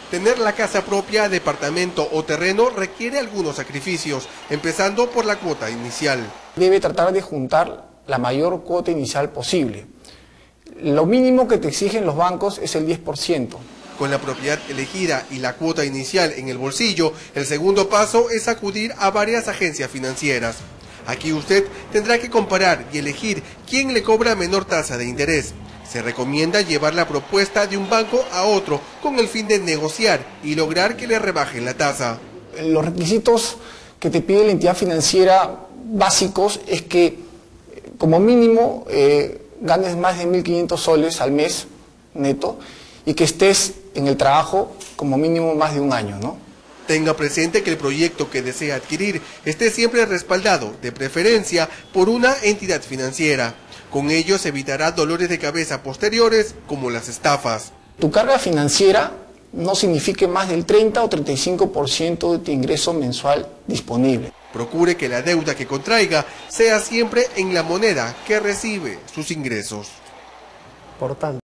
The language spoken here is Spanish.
Tener la casa propia, departamento o terreno requiere algunos sacrificios, empezando por la cuota inicial. Debe tratar de juntar la mayor cuota inicial posible. Lo mínimo que te exigen los bancos es el 10%. Con la propiedad elegida y la cuota inicial en el bolsillo, el segundo paso es acudir a varias agencias financieras. Aquí usted tendrá que comparar y elegir quién le cobra menor tasa de interés. Se recomienda llevar la propuesta de un banco a otro con el fin de negociar y lograr que le rebajen la tasa. Los requisitos que te pide la entidad financiera básicos es que como mínimo ganes más de 1.500 soles al mes neto y que estés en el trabajo como mínimo más de un año, ¿no? Tenga presente que el proyecto que desea adquirir esté siempre respaldado, de preferencia, por una entidad financiera. Con ello se evitará dolores de cabeza posteriores como las estafas. Tu carga financiera no signifique más del 30 o 35% de tu ingreso mensual disponible. Procure que la deuda que contraiga sea siempre en la moneda que recibe sus ingresos. Por tanto.